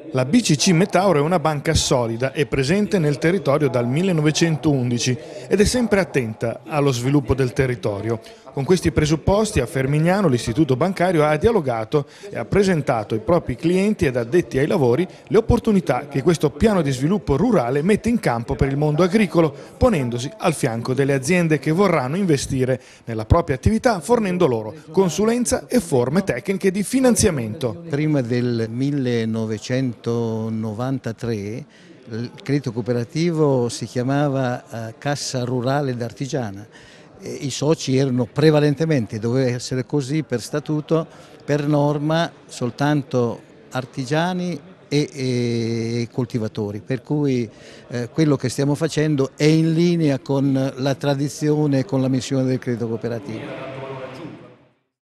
La BCC Metauro è una banca solida e presente nel territorio dal 1911 ed è sempre attenta allo sviluppo del territorio. Con questi presupposti a Fermignano l'istituto bancario ha dialogato e ha presentato ai propri clienti ed addetti ai lavori le opportunità che questo piano di sviluppo rurale mette in campo per il mondo agricolo, ponendosi al fianco delle aziende che vorranno investire nella propria attività, fornendo loro consulenza e forme tecniche di finanziamento. Prima del 1993 il credito cooperativo si chiamava Cassa Rurale d'Artigiana. I soci erano prevalentemente, doveva essere così per statuto, per norma soltanto artigiani e coltivatori, per cui quello che stiamo facendo è in linea con la tradizione e con la missione del credito cooperativo.